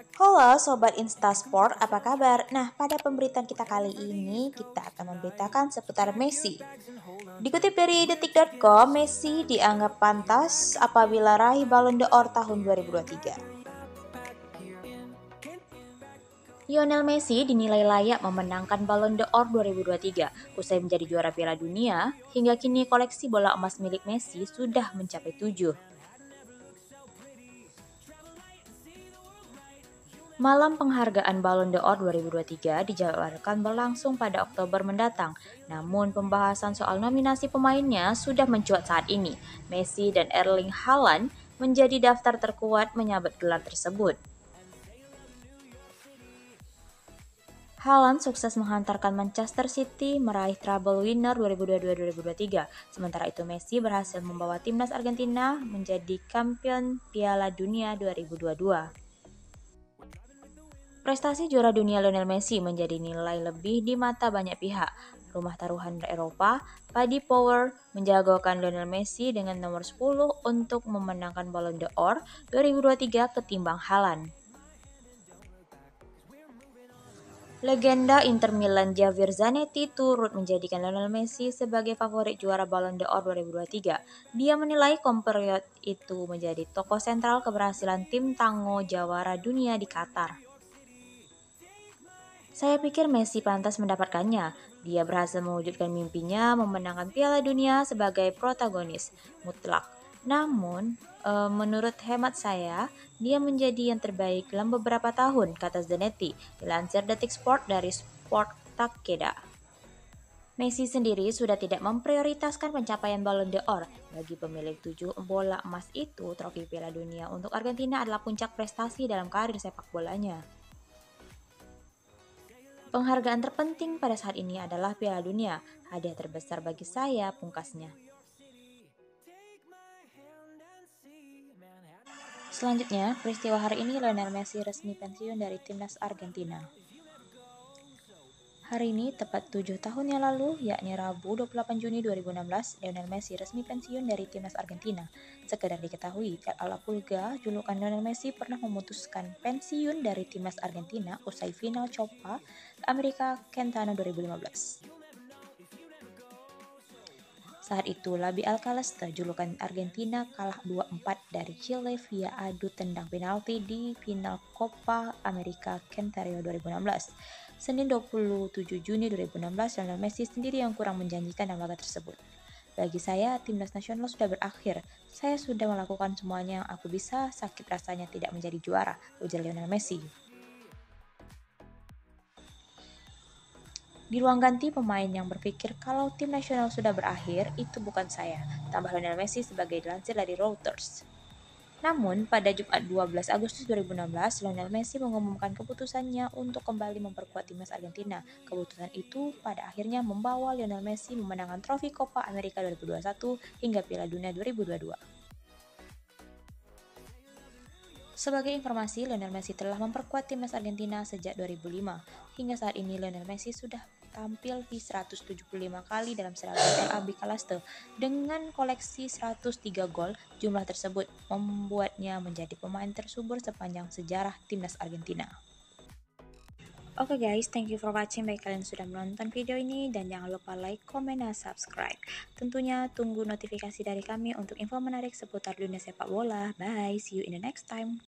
Halo Sobat Instasport, apa kabar? Nah, pada pemberitaan kita kali ini, kita akan memberitakan seputar Messi. Dikutip dari detik.com, Messi dianggap pantas apabila raih Ballon d'Or tahun 2023. Lionel Messi dinilai layak memenangkan Ballon d'Or 2023 usai menjadi juara Piala Dunia. Hingga kini koleksi bola emas milik Messi sudah mencapai 7. Malam penghargaan Ballon d'Or 2023 dijadwalkan berlangsung pada Oktober mendatang. Namun pembahasan soal nominasi pemainnya sudah mencuat saat ini. Messi dan Erling Haaland menjadi daftar terkuat menyabet gelar tersebut. Haaland sukses menghantarkan Manchester City meraih treble winner 2022-2023. Sementara itu Messi berhasil membawa timnas Argentina menjadi kampion Piala Dunia 2022. Prestasi juara dunia Lionel Messi menjadi nilai lebih di mata banyak pihak. Rumah taruhan Eropa, Paddy Power, menjagokan Lionel Messi dengan nomor 10 untuk memenangkan Ballon d'Or 2023 ketimbang Haaland. Legenda Inter Milan Javier Zanetti turut menjadikan Lionel Messi sebagai favorit juara Ballon d'Or 2023. Dia menilai compatriot itu menjadi tokoh sentral keberhasilan tim Tango Jawara Dunia di Qatar. Saya pikir Messi pantas mendapatkannya. Dia berhasil mewujudkan mimpinya memenangkan Piala Dunia sebagai protagonis mutlak. Namun, menurut hemat saya, dia menjadi yang terbaik dalam beberapa tahun, kata Zanetti, dilansir Detik Sport dari Sport Takeda. Messi sendiri sudah tidak memprioritaskan pencapaian Ballon d'Or. Bagi pemilik 7 bola emas itu, trofi Piala Dunia untuk Argentina adalah puncak prestasi dalam karir sepak bolanya. Penghargaan terpenting pada saat ini adalah Piala Dunia, hadiah terbesar bagi saya, pungkasnya. Selanjutnya, peristiwa hari ini Lionel Messi resmi pensiun dari timnas Argentina. Hari ini, tepat 7 tahun yang lalu, yakni Rabu 28 Juni 2016, Lionel Messi resmi pensiun dari timnas Argentina. Sekedar diketahui, El Pulga, julukan Lionel Messi, pernah memutuskan pensiun dari timnas Argentina usai final Copa America Centenario 2015. Saat itu, Labi Alcaleste, julukan Argentina, kalah 2-4 dari Chile via adu tendang penalti di final Copa America Centenario 2016. Senin 27 Juni 2016, Lionel Messi sendiri yang kurang menjanjikan dalam laga tersebut. Bagi saya, timnas nasional sudah berakhir. Saya sudah melakukan semuanya yang aku bisa, sakit rasanya tidak menjadi juara, ujar Lionel Messi. Di ruang ganti, pemain yang berpikir kalau tim nasional sudah berakhir, itu bukan saya, tambah Lionel Messi sebagai dilansir dari Reuters. Namun, pada Jumat 12 Agustus 2016, Lionel Messi mengumumkan keputusannya untuk kembali memperkuat timnas Argentina. Keputusan itu pada akhirnya membawa Lionel Messi memenangkan trofi Copa America 2021 hingga Piala Dunia 2022. Sebagai informasi, Lionel Messi telah memperkuat timnas Argentina sejak 2005. Hingga saat ini, Lionel Messi sudah tampil di 175 kali dalam seragam LAB Calaste dengan koleksi 103 gol. Jumlah tersebut membuatnya menjadi pemain tersubur sepanjang sejarah timnas Argentina. Oke guys, thank you for watching. Baik kalian sudah menonton video ini dan jangan lupa like, comment, dan subscribe. Tentunya tunggu notifikasi dari kami untuk info menarik seputar dunia sepak bola. Bye, see you in the next time.